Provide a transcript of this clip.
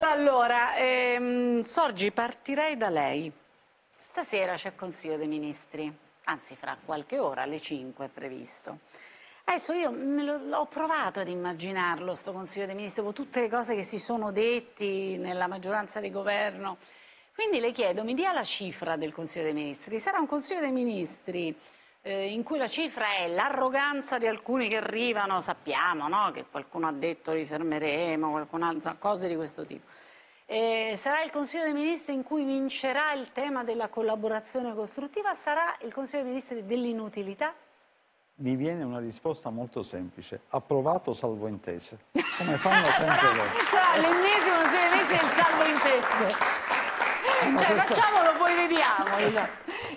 Allora, Sorgi, partirei da lei. Stasera c'è Consiglio dei Ministri, anzi fra qualche ora, alle 5 è previsto. Adesso io ho provato ad immaginarlo, sto Consiglio dei Ministri, dopo tutte le cose che si sono detti nella maggioranza di governo. Quindi le chiedo, mi dia la cifra del Consiglio dei Ministri. Sarà un Consiglio dei Ministri in cui la cifra è l'arroganza di alcuni che arrivano, sappiamo, no? Che qualcuno ha detto li fermeremo, qualcun altro, insomma, cose di questo tipo. Sarà il Consiglio dei Ministri in cui vincerà il tema della collaborazione costruttiva, sarà il Consiglio dei Ministri dell'inutilità? Mi viene una risposta molto semplice: approvato salvo intese, come fanno sempre loro. Sarà l'ennesimo Consiglio dei Ministri del salvo intese. Facciamolo, poi vediamo.